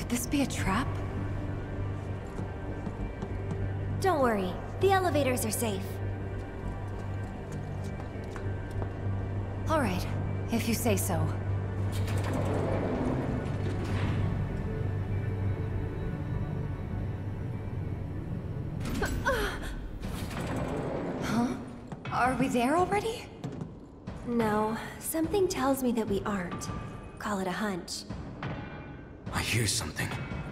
Could this be a trap? Don't worry, the elevators are safe. All right, if you say so. Huh? Are we there already? No, something tells me that we aren't. Call it a hunch. I hear something.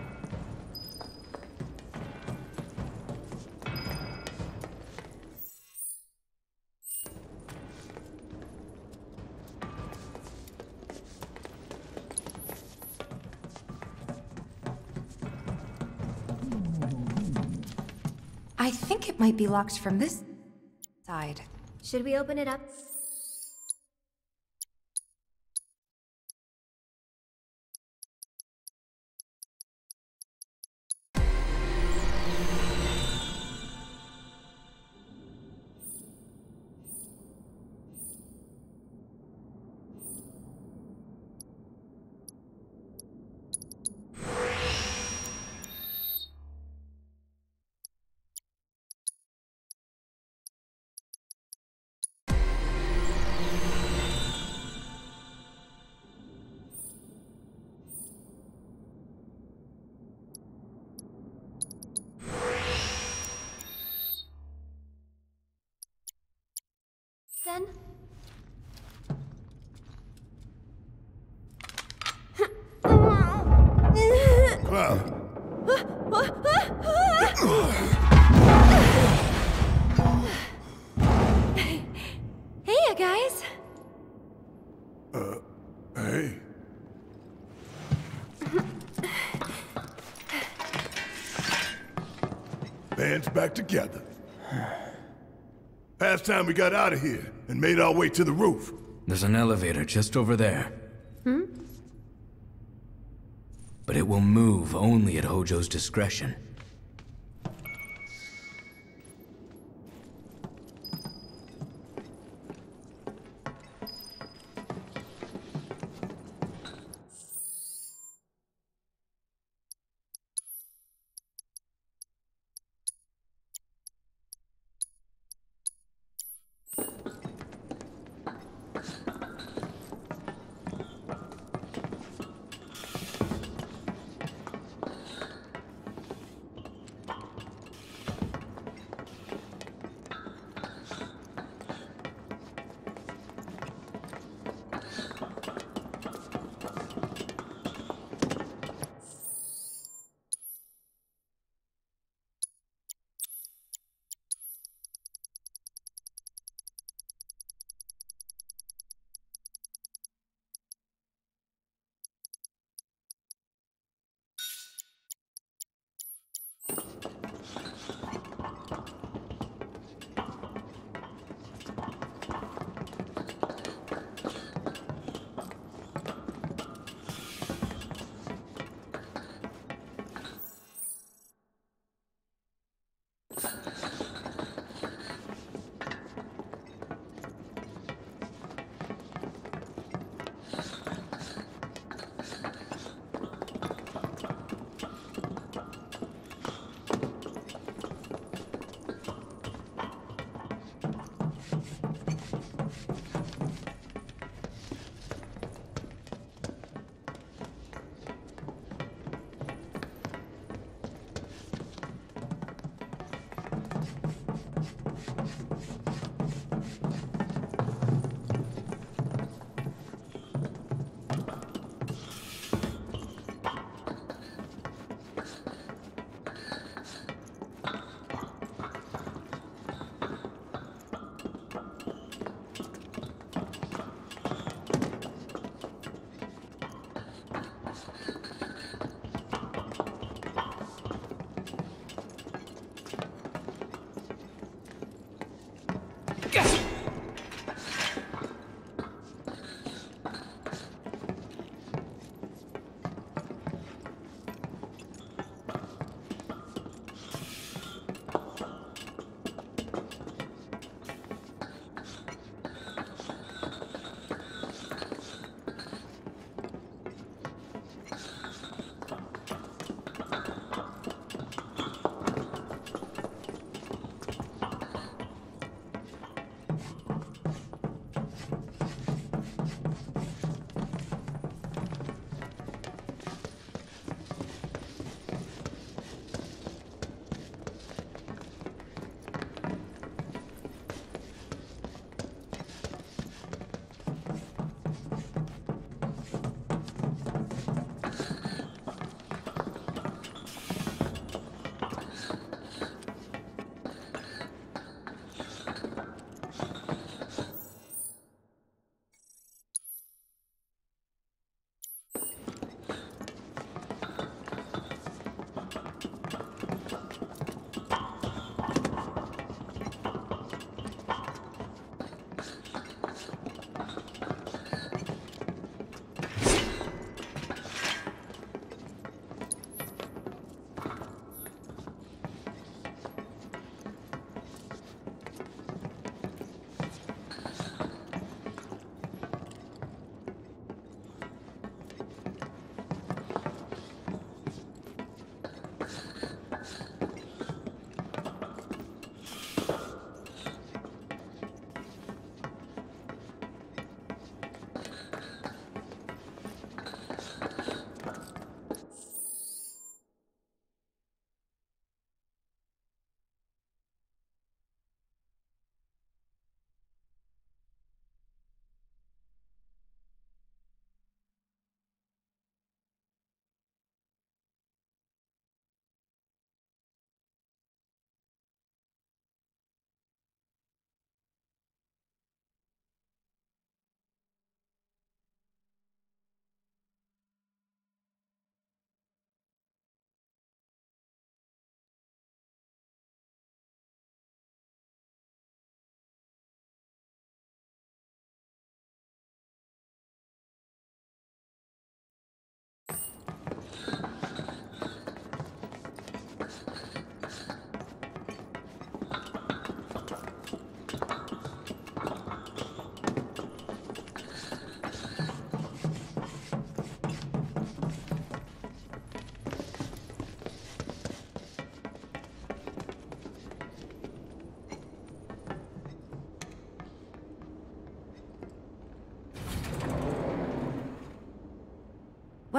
I think it might be locked from this side. Should we open it up? Then? Hey, you guys. Hey. Band's back together. Past time we got out of here and made our way to the roof. There's an elevator just over there. But it will move only at Hojo's discretion.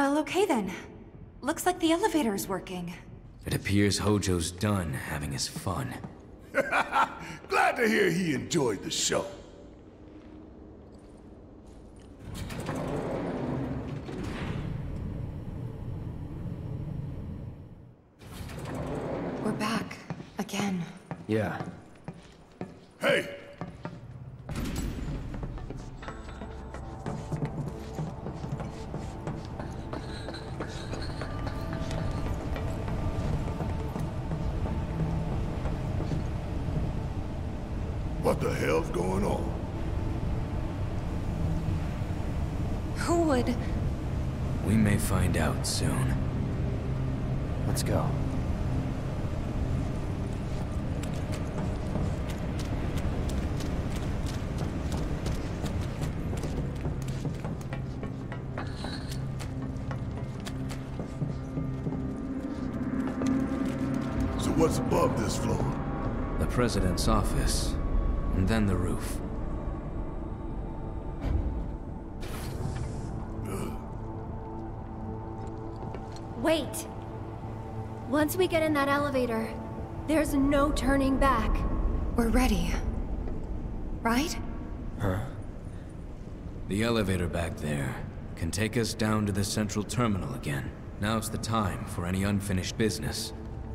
Well, okay then. Looks like the elevator's working. It appears Hojo's done having his fun. Glad to hear he enjoyed the show. We're back. Again. Yeah. Hey! What the hell's going on? Who would... We may find out soon. Let's go. So what's above this floor? The President's office, and then the roof. Wait! Once we get in that elevator, there's no turning back. We're ready. Right? Huh? The elevator back there can take us down to the central terminal again. Now's the time for any unfinished business.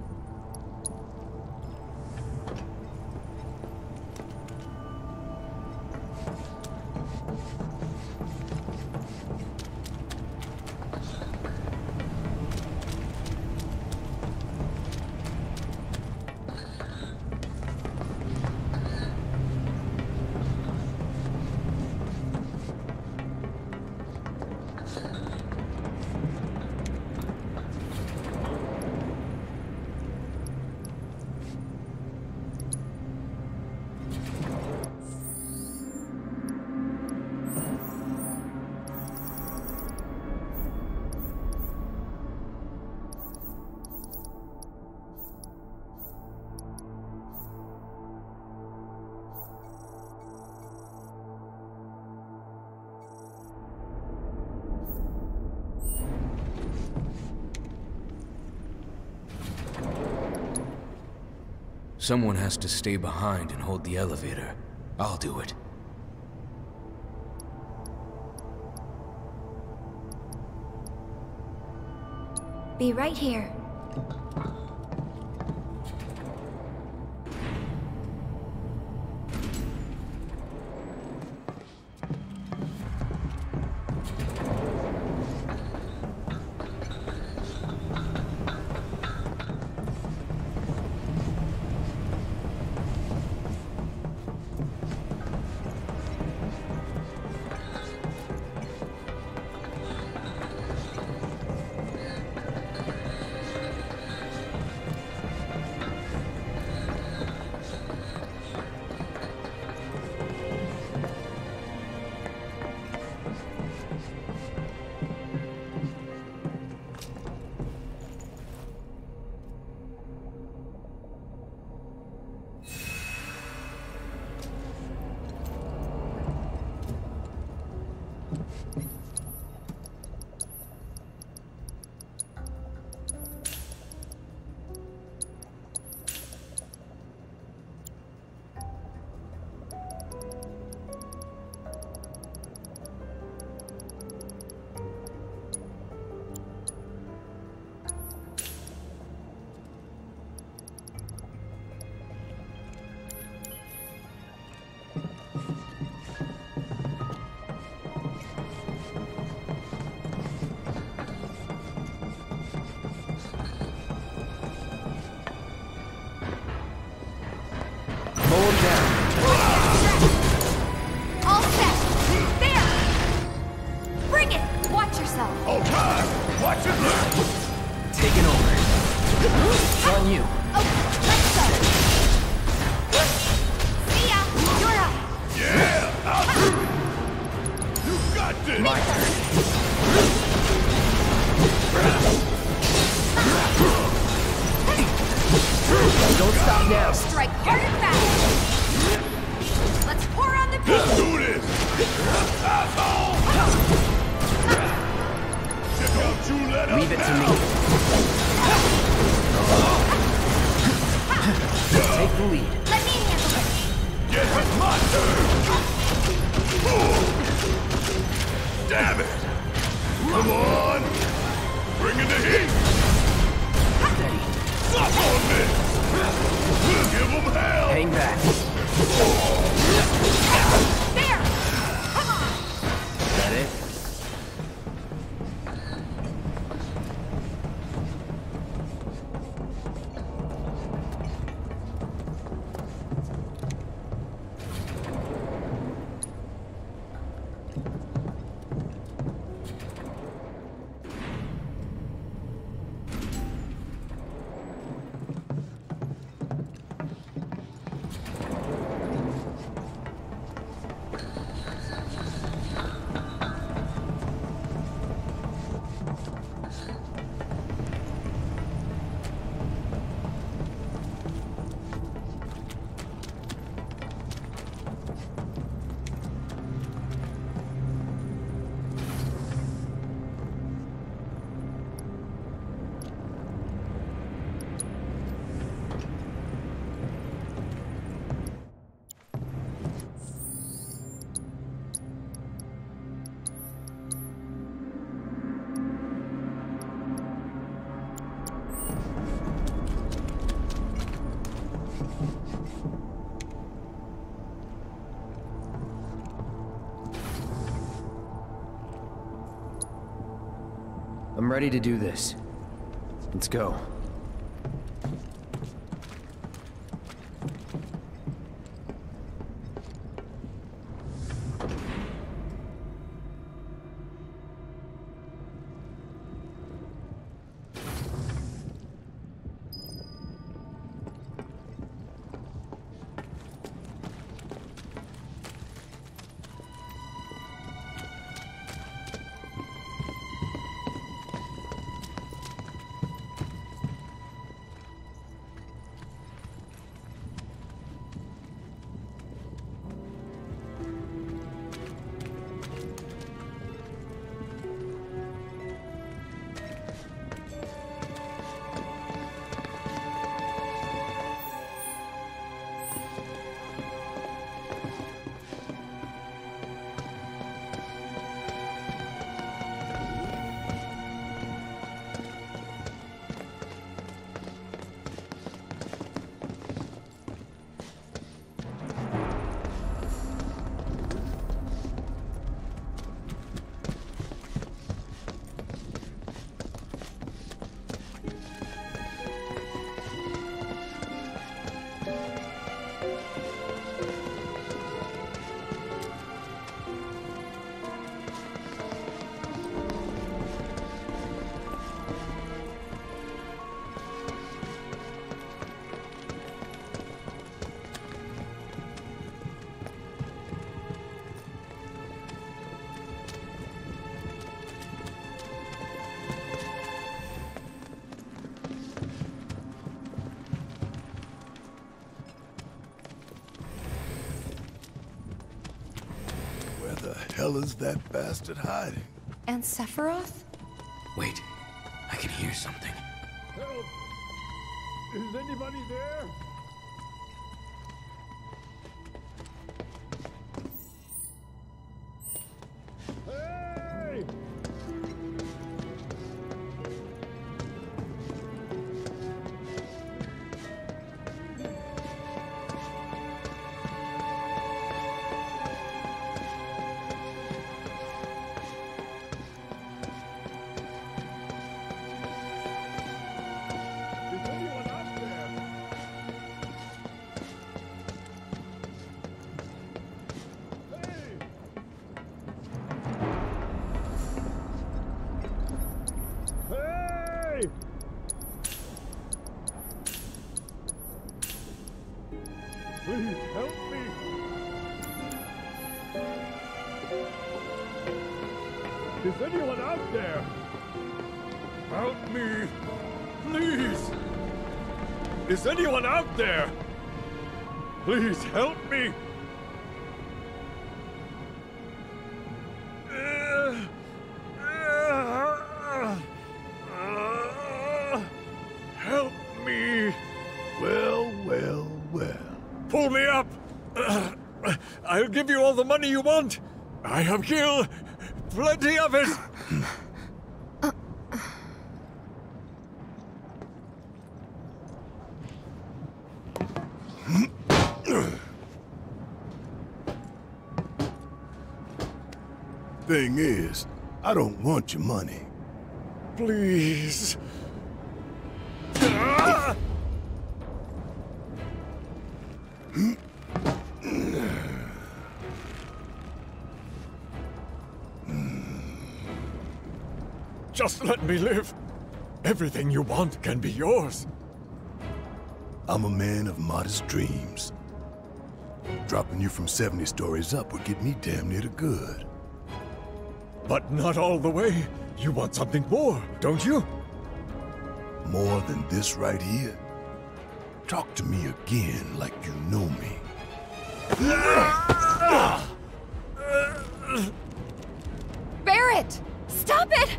Someone has to stay behind and hold the elevator. I'll do it. Be right here. All set! There! Bring it! Watch yourself! All right! Watch it look! Taking over. It's on you. Okay, let's go! See ya! You're up! Yeah! I'll do it! You got this! My turn. Don't stop now. Strike hard and fast! Let's pour on the beat! Let's do this! Asshole! Check out Leave it to me. Take the lead. Let me handle it. Get my turn! Damn it! Come on! Bring in the heat! Steady. Suck on this! Give them hell! Hang back. There! Come on! Is that it? I'm ready to do this. Let's go. The hell is that bastard hiding? And Sephiroth? Wait, I can hear something. Help! Is anybody there? Hey! Is anyone out there? Hey! Hey! Please help me! Is anyone out there? Help me! Please! Is anyone out there? Please help me! Help me! Well, well, well. Pull me up! I'll give you all the money you want! I have killed plenty of it! Thing is, I don't want your money. Please. Just let me live. Everything you want can be yours. I'm a man of modest dreams. Dropping you from 70 stories up would get me damn near to good. But not all the way. You want something more, don't you? More than this right here? Talk to me again like you know me. Barret! Stop it!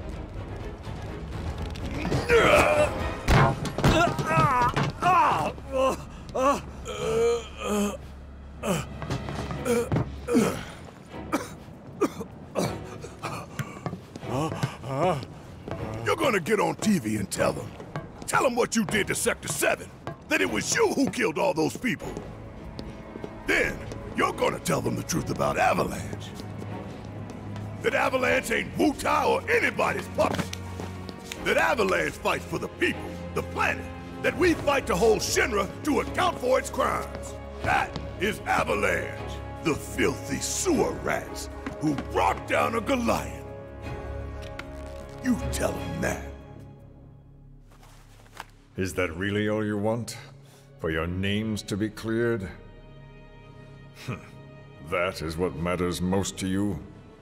You're gonna get on TV and tell them. Tell them what you did to Sector 7. That it was you who killed all those people. Then, you're gonna tell them the truth about Avalanche. That Avalanche ain't Wutai or anybody's puppet. That Avalanche fights for the people, the planet. That we fight to hold Shinra to account for its crimes. That is Avalanche. The filthy sewer rats who brought down a Goliath. You tell them that. Is that really all you want? For your names to be cleared? That is what matters most to you?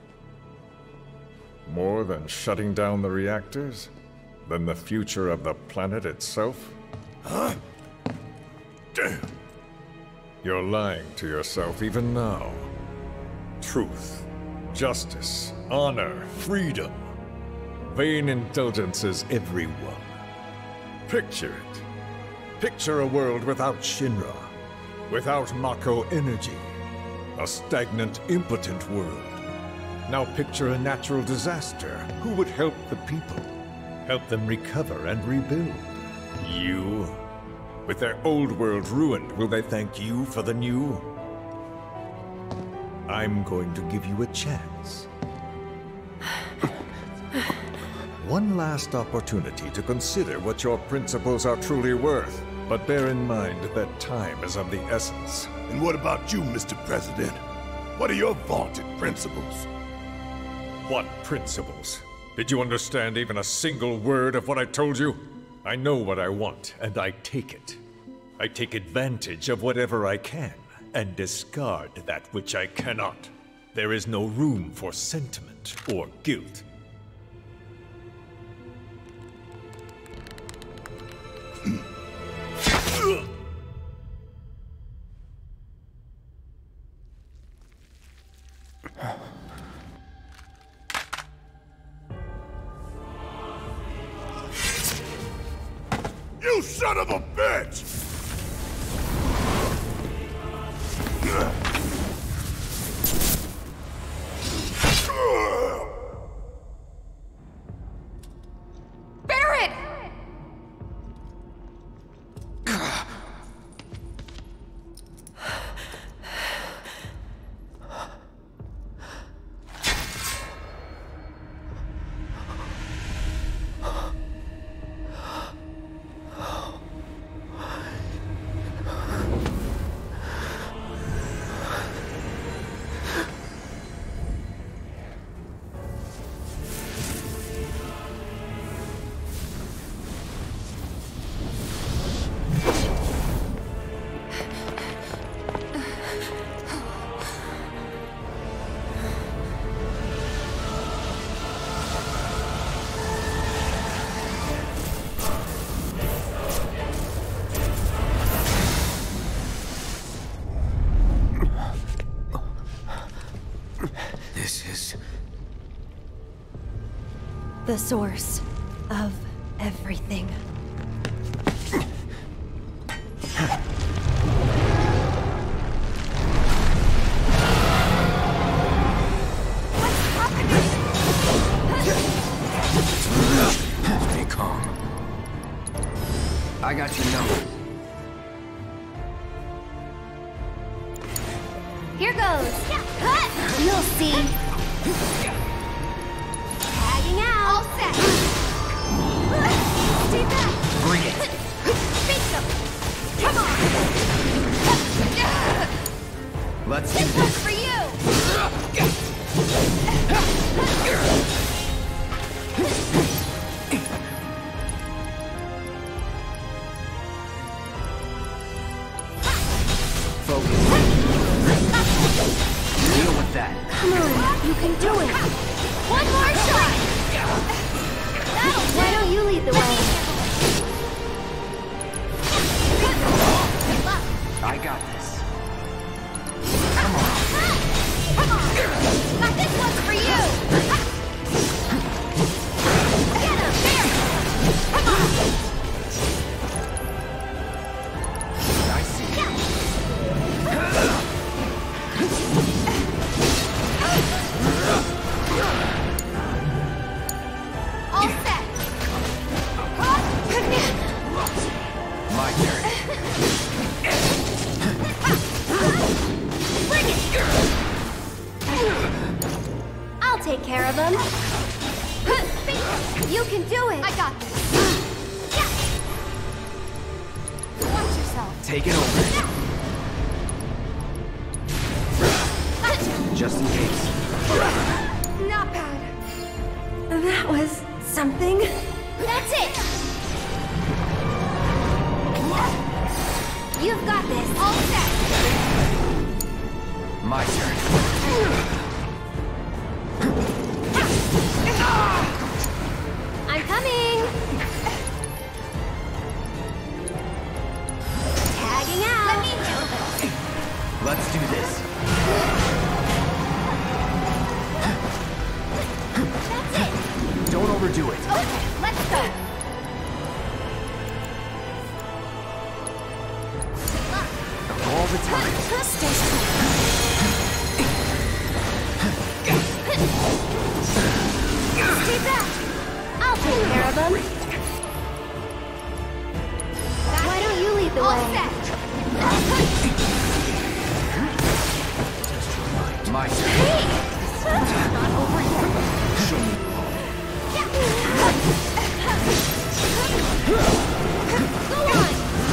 More than shutting down the reactors? Than the future of the planet itself? Huh? Damn. You're lying to yourself even now. Truth, justice, honor, freedom. Vain indulgences, everyone. Picture it. Picture a world without Shinra, without mako energy. A stagnant, impotent world. Now picture a natural disaster. Who would help the people? Help them recover and rebuild? You? With their old world ruined, will they thank you for the new? I'm going to give you a chance. One last opportunity to consider what your principles are truly worth. But bear in mind that time is of the essence. And what about you, Mr. President? What are your vaunted principles? What principles? Did you understand even a single word of what I told you? I know what I want, and I take it. I take advantage of whatever I can, and discard that which I cannot. There is no room for sentiment or guilt. You son of a bitch! Barret! The source of everything. I got your number. Here goes. You'll see. Tagging out. All set. Stay back. Bring it. Beat them. Come on. Let's do This this. one's for you. Focus. Deal with that. Come on, you can do it. One more shot. Why don't you lead the way? I got this. Come on. Got this one's for you. Get him there. Come on. I see. All set. My turn. Bring it. I'll take care of him. You can do it. I got this. Watch yourself. Take it over. Just in case. Not bad. That was something. That's it. You've got this. All set. My turn. I'm coming. Tagging out. Let me handle this. Let's do this. That's it. Don't overdo it. Okay, let's go. All the time. Stay strong. Stay back. I'll take care of them. Why don't you lead the way? My turn. Hey! Not over yet. Show me. Go on.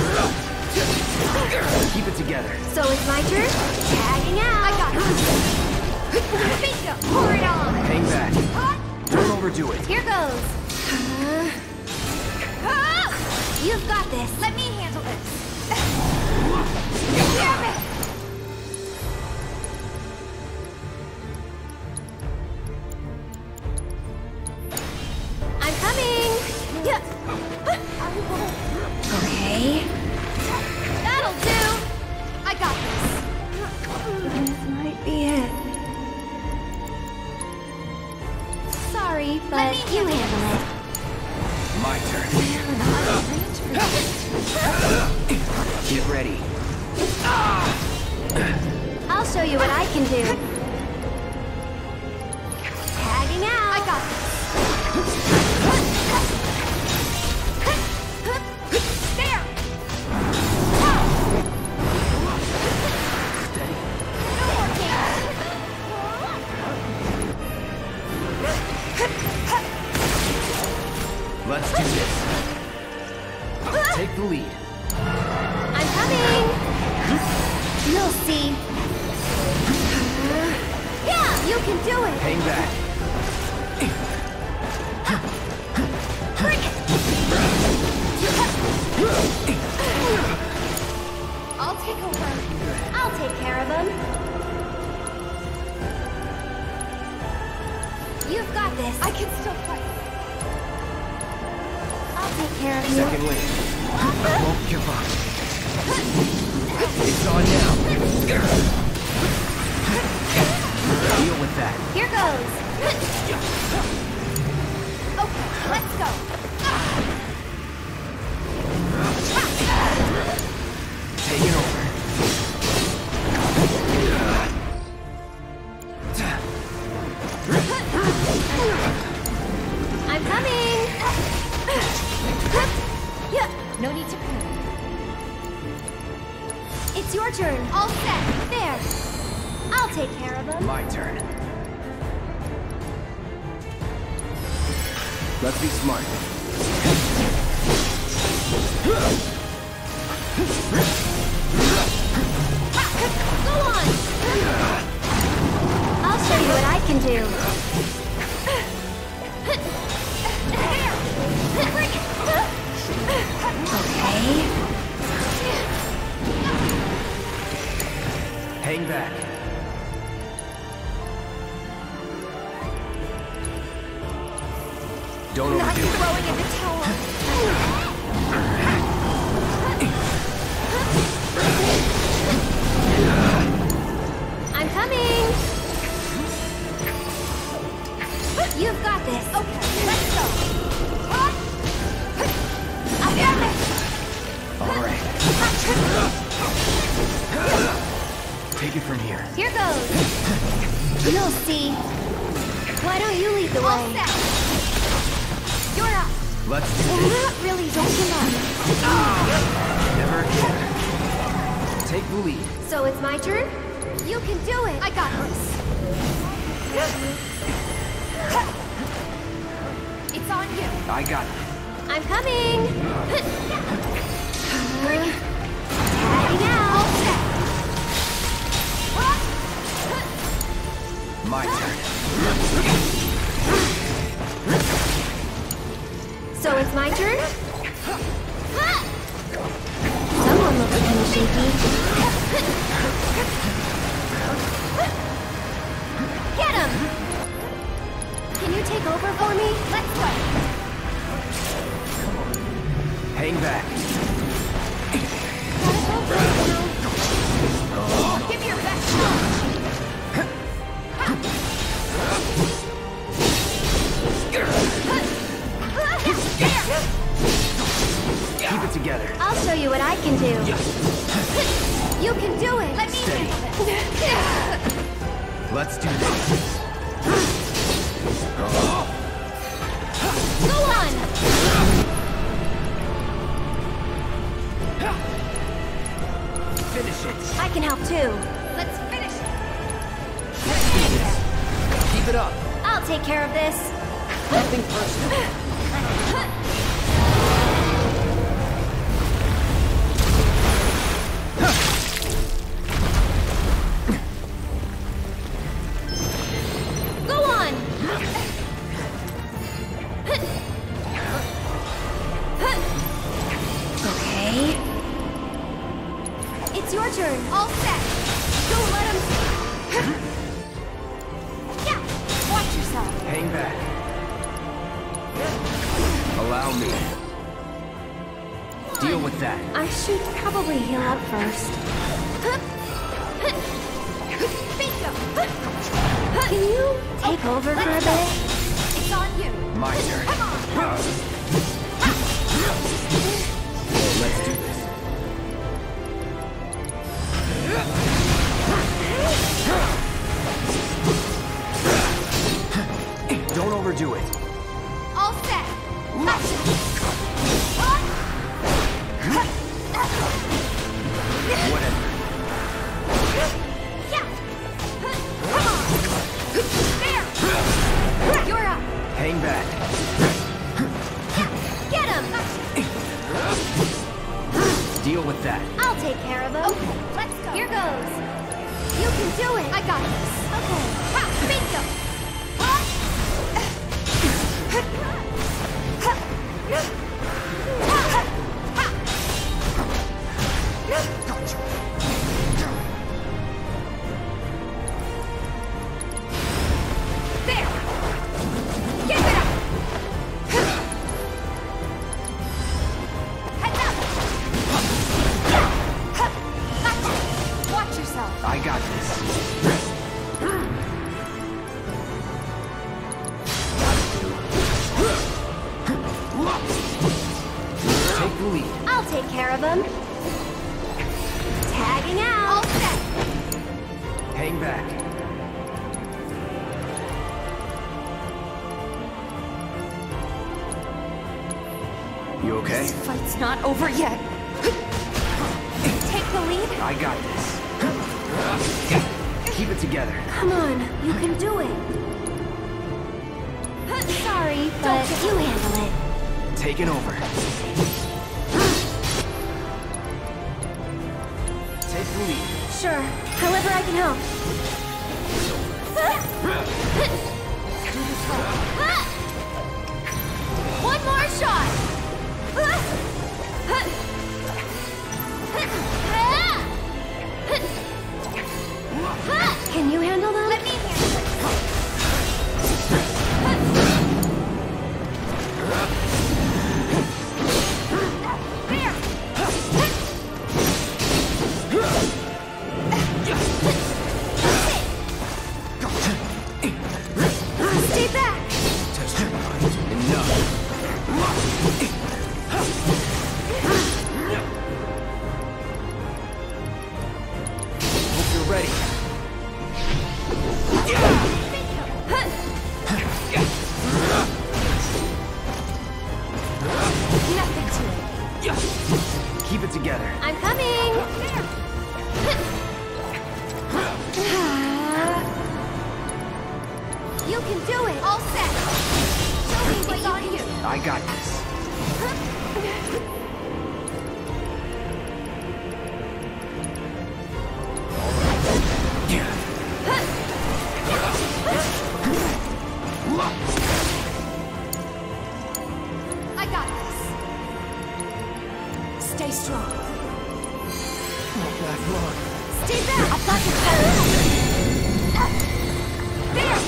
Keep it together. So it's my turn? Tagging out. I got it. Bingo. Pour it on. Hang back. Don't overdo it. Here goes. You've got this. Let me handle this. Damn it! I'm coming. Okay. That'll do. I got this. This might be it. Sorry, but you handle it. My turn. Get ready. I'll show you what I can do. Tagging out. I got this. There. Steady. No more games. Let's do this. Take the lead. I'm coming. You'll see. Yeah, you can do it. Hang back. Bring it. I'll take over. I'll take care of him. You've got this. I can still fight. I'll take care of you. Second wave. Won't give up. It's on now. Deal with that. Here goes. Okay, let's go. Take it over. I'm coming. No need to panic. your turn. All set. There. I'll take care of them. My turn. Let's be smart. Go on! I'll show you what I can do. Okay. Hang back. Don't Not overdo it. throwing in the towel. I'm coming. You've got this. Okay, let's go. I got it. All right. Take it from here. Here goes. You'll see. Why don't you lead the way? All set. You're up. Let's do this. Not really. Don't give up. Never again. Take the lead. So it's my turn? You can do it. I got this. It's on you. I got it. I'm coming. Tagging out. All set. My turn. So it's my turn? Someone looks kind of shaky. Get him! Can you take over for me? Let's go. Hang back. Gotta go for it now. Give me your best shot. Keep it together. I'll show you what I can do. You can do it. Let me handle this. Let's do this. Go on. Finish it. I can help too. Let's finish it. Keep it up. I'll take care of this. Nothing personal. Go on. Okay. It's your turn. All set. Don't let him. Yeah. Watch yourself. Hang back. Allow me. Deal with that. I should probably heal up first. Bingo. Can you take over for a bit? It's on you. My turn. Come on. Let's do this. Don't overdo it. All set. Whatever. Yeah. Come on. There. You're up. Hang back. Get him. Deal with that. I'll take care of him. Okay, let's go. Here goes. You can do it. I got this. Okay. Ha! Bingo. There. Give it up. Heads up. Watch yourself. I got this. Take the lead. I'll take care of him. Tagging out. All set. Hang back. You okay? This fight's not over yet. Take the the lead? I got this. Keep it together. Come on, you can do it. Sorry, but you handle it. Taking over. Take the lead. Sure, however I can help. One more shot! Can you handle that? Let me handle it. Stay back! Test your mind. Enough. Hope you're ready. Nothing to it. Keep it together. I'm coming! You can do it! All set! Show me what you can do! I got this. I got this! Stay strong! Not last long. Stay back! I've got your cover! There!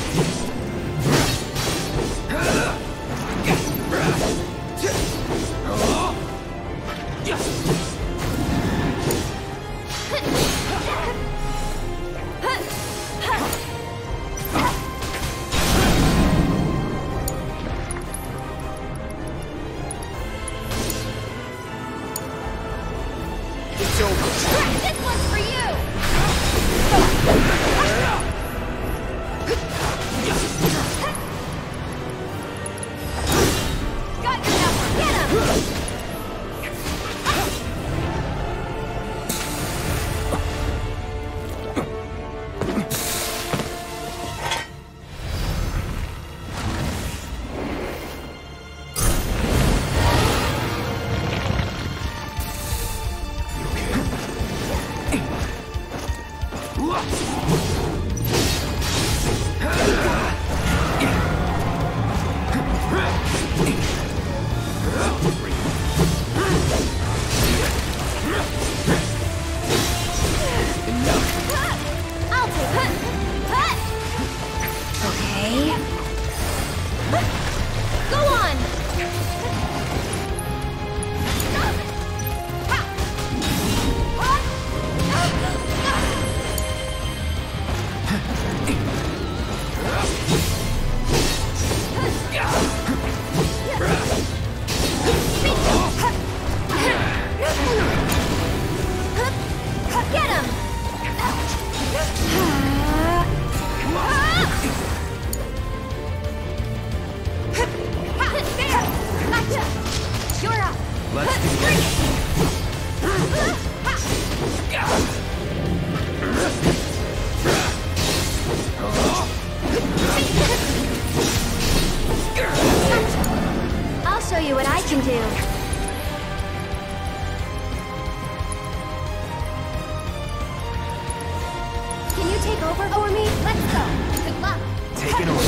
It's over. This one's for you! Got your number! Get him! I'll take it! Okay. Go on! Get him! There! Gotcha! You're up! Let's do I'll show you what I can do. Can you take over for me? Let's go. Good luck. Taking over.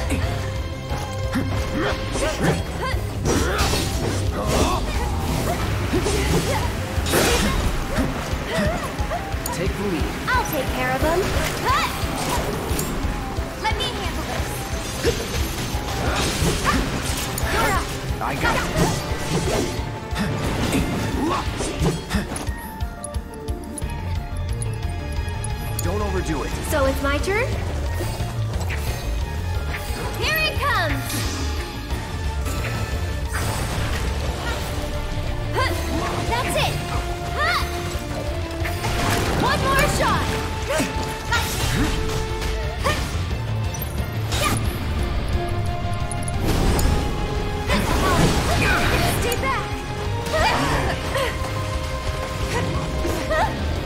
Take the lead. I'll take care of him. Let me handle this. You're up. I got this. Don't overdo it. So it's my turn? Here it comes! That's it! One more shot! Stay back!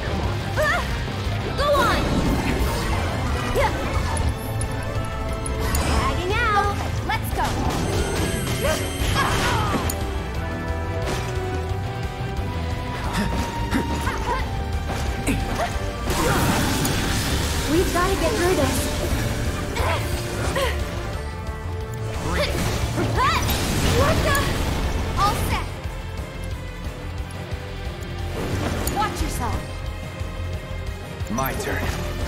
get through this. What the? All set. Watch yourself. My turn.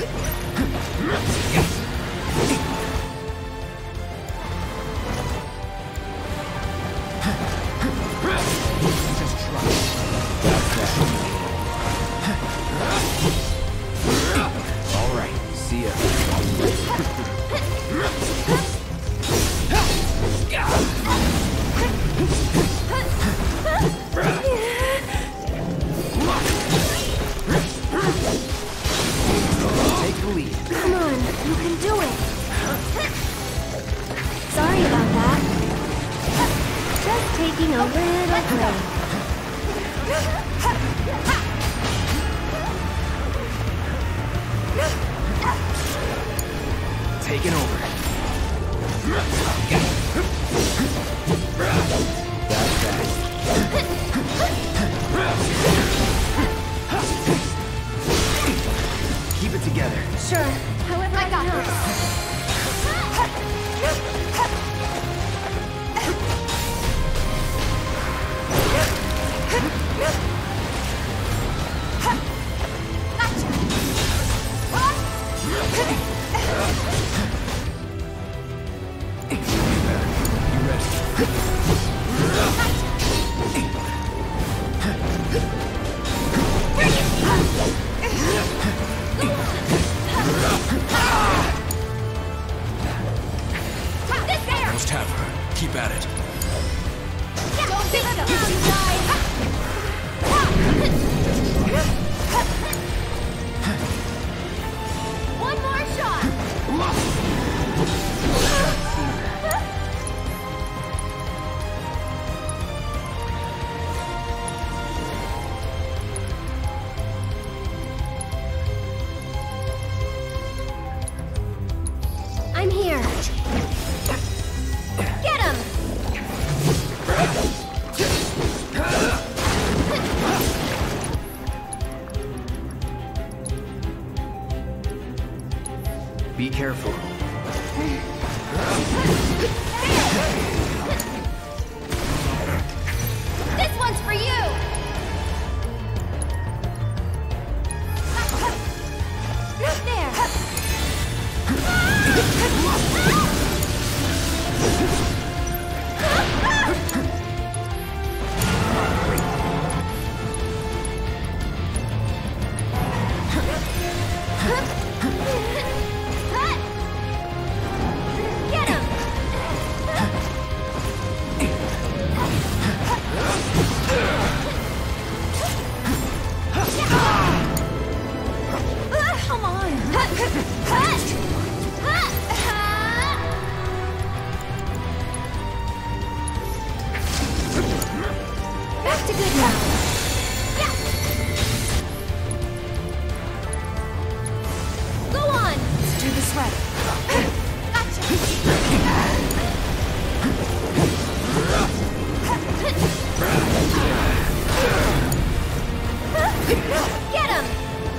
Just try. That's that. All right. See ya. Take the lead. Come on, you can do it. Sorry about that. Just taking a little break. Taking over. That's that. Keep it together. Sure, however I got this. Almost have her. Keep at it. Don't be so one more shot. I'm here. Get him! Be careful. This one's for you! There! Get him! Come on! Back to good now. Go on! Let's do this right. Get him!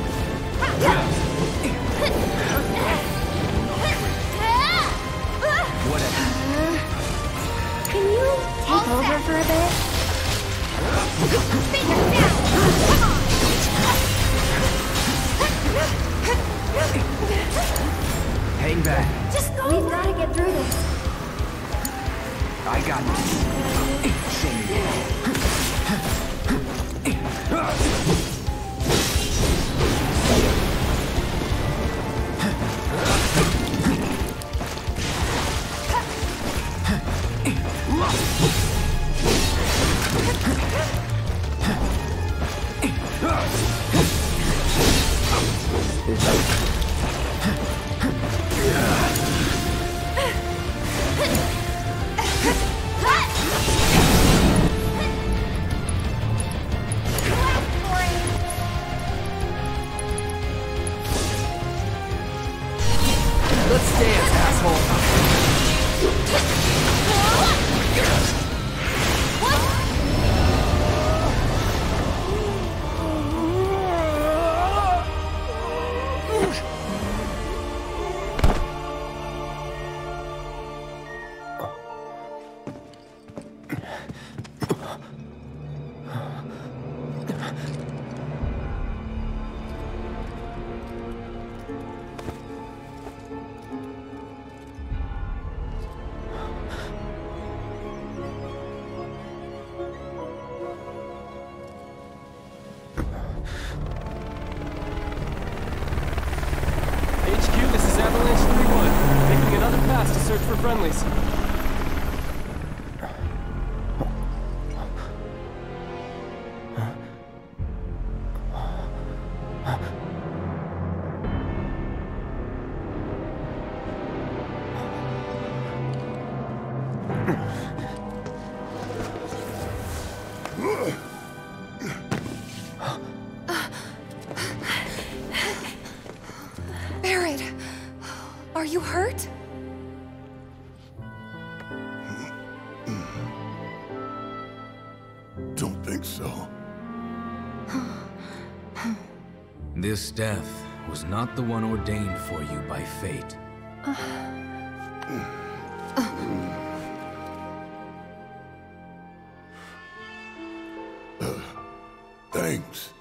Can you take over for a bit? Fingers down! Come on! Hang back. Just go. We've got to get through this. I got this. Show me. search for friendlies. Barret, are you hurt? Don't think so. This death was not the one ordained for you by fate. Thanks.